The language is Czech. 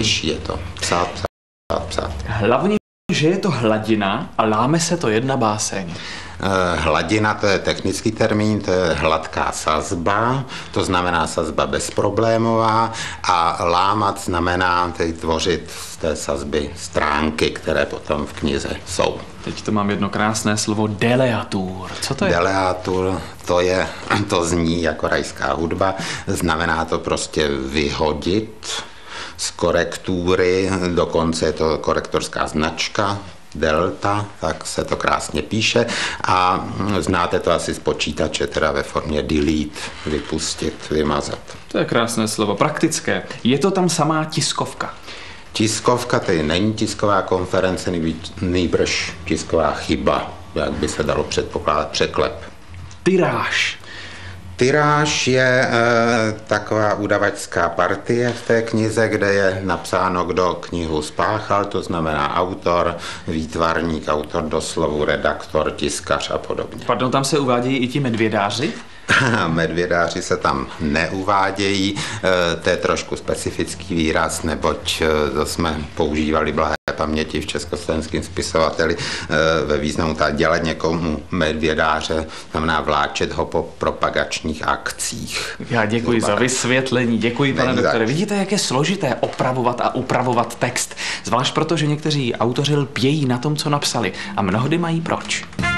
Jednodušší je to. Psát. Hlavně, že je to hladina a láme se to jedna báseň. Hladina, to je technický termín, to je hladká sazba, to znamená sazba bezproblémová, a lámat znamená tvořit z té sazby stránky, které potom v knize jsou. Teď to mám jedno krásné slovo deleatur. Co to je? Deleatur, to zní jako rajská hudba, znamená to prostě vyhodit z korektury, dokonce je to korektorská značka, delta, tak se to krásně píše, a znáte to asi z počítače, teda ve formě delete, vypustit, vymazat. To je krásné slovo, praktické. Je to tam samá tiskovka? Tiskovka, to není tisková konference, nýbrž tisková chyba, jak by se dalo předpokládat, překlep. Tiráž. Tiráž je taková udavačská partie v té knize, kde je napsáno, kdo knihu spáchal, to znamená autor, výtvarník, autor doslovu, redaktor, tiskař a podobně. Pardon, tam se uvádějí i ti medvědáři? Medvědáři se tam neuvádějí, to je trošku specifický výraz, neboť to jsme používali blahé paměti v československém spisovateli ve významu dělat někomu medvědáře, znamená vláčet ho po propagačních akcích. Já děkuji za vysvětlení, děkuji, pane doktore. Vidíte, jak je složité opravovat a upravovat text, zvlášť proto, že někteří autoři lpějí na tom, co napsali, a mnohdy mají proč.